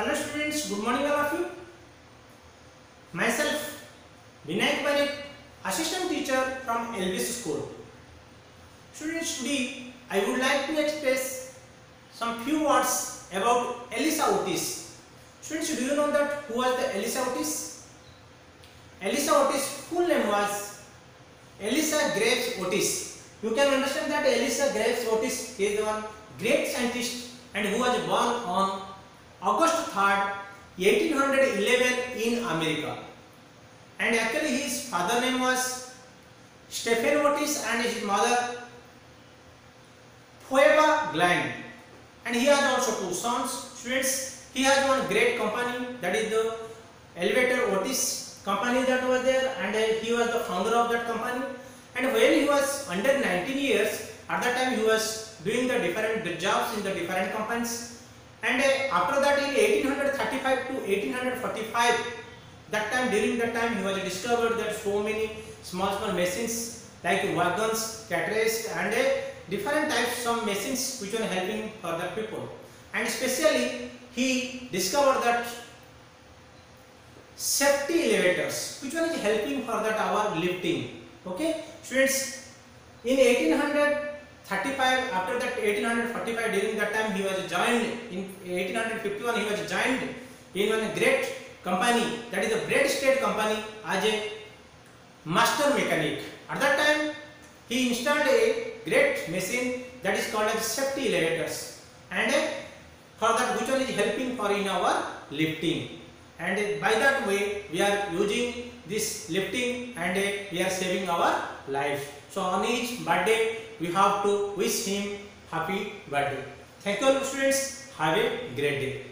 Hello students, good morning all of you. Myself Vinayak Parekh, assistant teacher from LBS school. Students, today I would like to express some few words about Elisa Otis. Students, do you know that who was the Elisa Otis? Elisa Otis' full name was Elisa Graves Otis. You can understand that Elisa Graves Otis is the one great scientist and who was born on August 3rd, 1811 in America. And actually his father name was Stephen Otis and his mother Phoebe Glenn. And he has also two sons. Students, he has one great company, that is the Elevator Otis company that was there, and he was the founder of that company. And when he was under 19 years, at that time he was doing the different jobs in the different companies. And after that, in 1835 to 1845, during that time he was discovered that so many small machines like wagons, carriages, and different types of machines which were helping for the people. And especially he discovered that safety elevators which one is helping for that our lifting. Okay, students, in 1835, after that 1845, during that time he was joined in 1851, he was joined in one great company, that is the Bread State company, as a master mechanic. At that time he installed a great machine that is called as safety elevators, and for that which one is helping for in our lifting. And by that way we are using this lifting and we are saving our life. So on his birthday we have to wish him happy birthday. Thank you all students. Have a great day.